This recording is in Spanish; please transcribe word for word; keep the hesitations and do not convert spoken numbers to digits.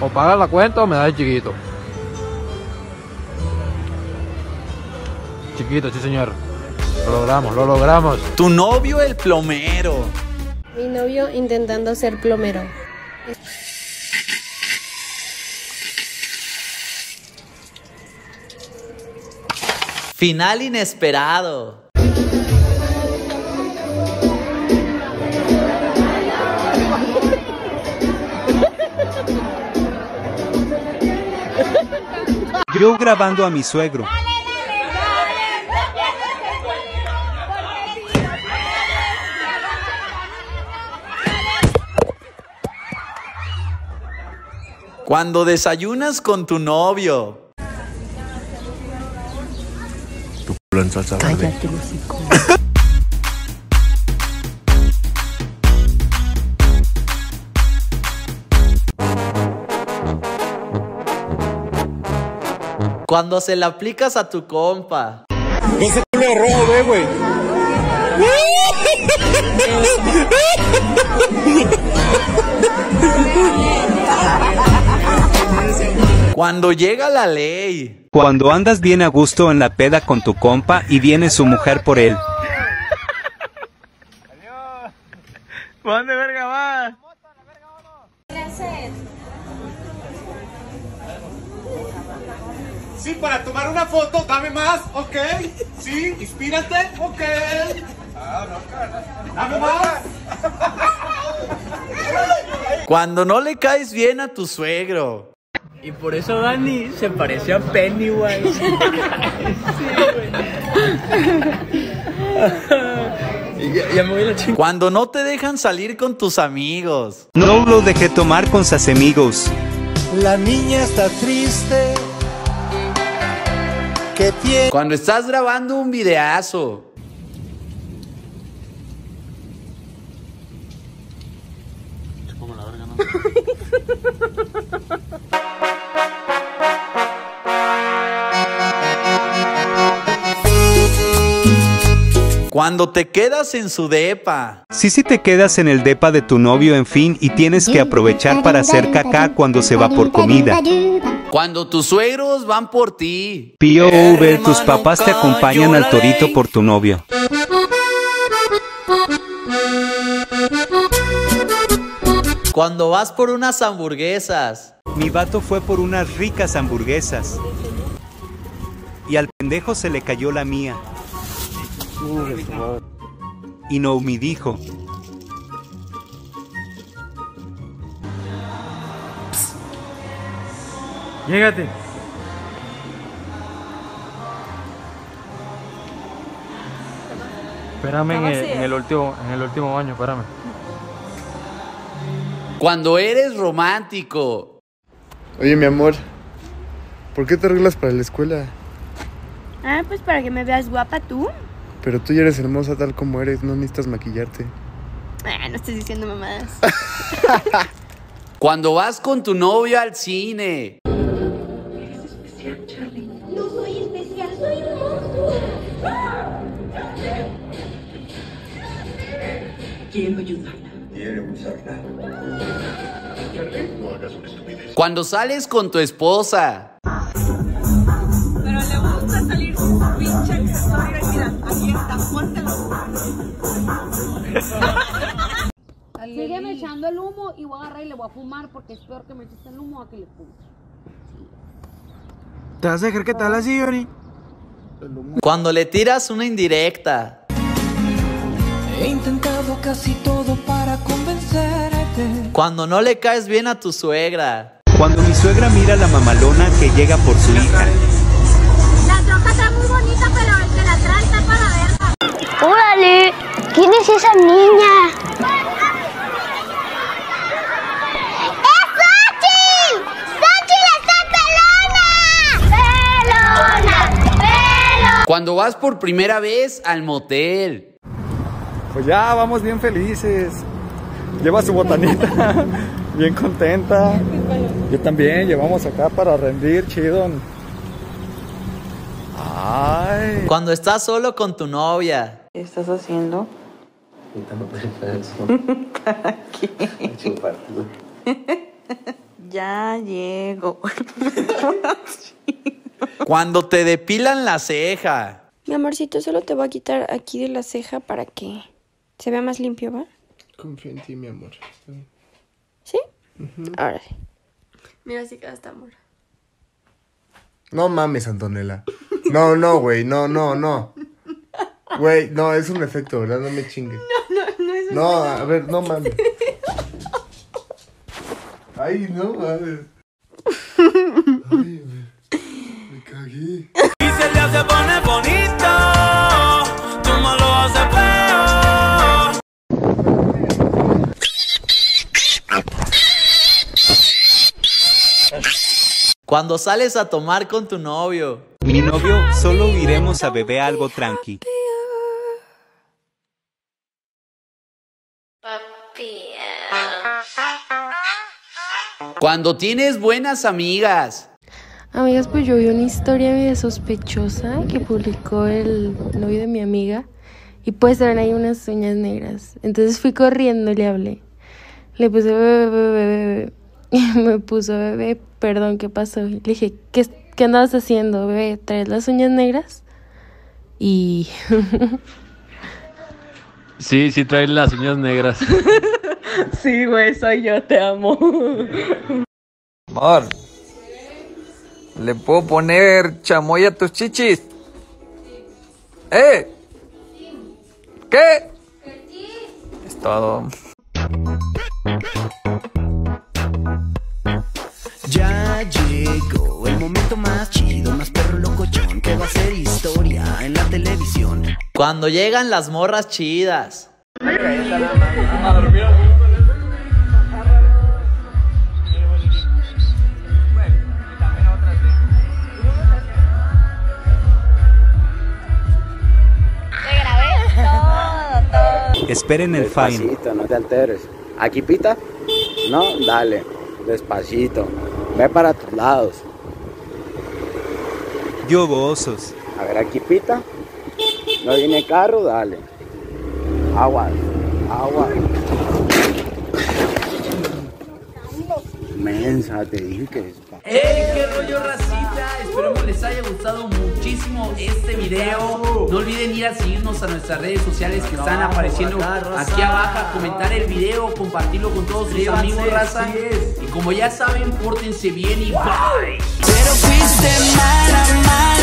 O pagas la cuenta o me das el chiquito. Chiquito, sí señor. Lo logramos, lo logramos. Tu novio el plomero. Mi novio intentando ser plomero. Final inesperado. Yo grabando a mi suegro. Cuando desayunas con tu novio. Tu culo en salsa verde. Cállate, hocico. Cuando se la aplicas a tu compa. Ese culo de rojo, ve, güey. Cuando llega la ley. Cuando andas bien a gusto en la peda con tu compa y viene su mujer por él. ¿Por dónde verga va? Sí, para tomar una foto, dame más, ok. Sí, inspírate, ok. Dame más. Cuando no le caes bien a tu suegro. Y por eso Dani se parecía a Pennywise. Sí, güey. ya, ya me voy a la chingada. Cuando no te dejan salir con tus amigos. No lo dejé tomar con sus amigos. La niña está triste. ¿Qué tiene? Cuando estás grabando un videazo. Como la verga, ¿no? Cuando te quedas en su depa. Sí, sí te quedas en el depa de tu novio, en fin, y tienes que aprovechar para hacer caca cuando se va por comida. Cuando tus suegros van por ti. Pío Uber, tus papás te acompañan al torito por tu novio. Cuando vas por unas hamburguesas. Mi vato fue por unas ricas hamburguesas. Y al pendejo se le cayó la mía. Y Naomi dijo: Llégate. Espérame en el, en el último, en el último baño, espérame. Cuando eres romántico. Oye, mi amor, ¿por qué te arreglas para la escuela? Ah, pues para que me veas guapa tú. Pero tú ya eres hermosa tal como eres, no necesitas maquillarte. Ah, no estés diciendo mamadas. Cuando vas con tu novio al cine. Eres especial, Charlie. No soy especial, soy hermoso. Quiero ayudarla. Quiero usarla. Charlie, no hagas una estupidez. Cuando sales con tu esposa. Pero le gusta salir con su pinche accesorio y mira, aquí está, póntelo. Sígueme echando el humo y voy a agarrar y le voy a fumar porque es peor que me eches el humo a que le fumes. ¿Te vas a dejar que tal así, Yori? Cuando le tiras una indirecta. He intentado casi todo para convencerte. Cuando no le caes bien a tu suegra. Cuando mi suegra mira a la mamalona que llega por su hija. La troca está muy bonita, pero el que la trae está para verla. ¡Órale! ¿Quién es esa niña? ¡Es Sachi! ¡Sachi está pelona! ¡Pelona! ¡Pelona! Cuando vas por primera vez al motel. Pues ya, vamos bien felices. Lleva su botanita, bien contenta. Yo también, llevamos acá para rendir, chido. Ay. Cuando estás solo con tu novia. ¿Qué estás haciendo? Ya llego. Cuando te depilan la ceja. Mi amorcito, solo te voy a quitar aquí de la ceja para que se vea más limpio, ¿va? Confío en ti, mi amor. ¿Sí? Uh-huh. Ahora sí. Mira si queda esta amor. No mames, Antonella. No, no, güey. No, no, no. Güey, no, es un efecto, ¿verdad? No me chingues. No, no, no es un No, efecto. a ver, no mames. Ay, no mames. Ay, me, me cagué. Y se le se pone bonito, tú me lo haces feo. Cuando sales a tomar con tu novio. Mi novio, solo iremos a beber algo tranqui. Cuando tienes buenas amigas. Amigas, pues yo vi una historia medio sospechosa que publicó el novio de mi amiga y pues se ven ahí unas uñas negras. Entonces fui corriendo y le hablé. Le puse bebé, bebé, bebé. Y me puso bebé, perdón, ¿qué pasó? Le dije, ¿qué, qué andabas haciendo, bebé? ¿Traes las uñas negras? Y... Sí, sí traes las uñas negras. Sí, güey, soy yo, te amo. Amor, ¿le puedo poner chamoy a tus chichis? ¿Eh? ¿Qué? Es todo. Ya llegó el momento más chido, más perro locochón, que va a ser historia en la televisión. Cuando llegan las morras chidas. Esperen el fine. Despacito, no te alteres. ¿Aquí pita? No, dale. Despacito. Ve para tus lados. Yo gozos. A ver, aquí pita. No viene carro, dale. Agua. Agua. Mensa, te dije que es... ¡Hey! ¡Qué rollo, racita! Esperemos les haya gustado muchísimo este video. No olviden ir a seguirnos a nuestras redes sociales que están apareciendo aquí abajo. Comentar el video, compartirlo con todos sus amigos, raza. Y como ya saben, pórtense bien y bye. Pero fuiste mala, mala.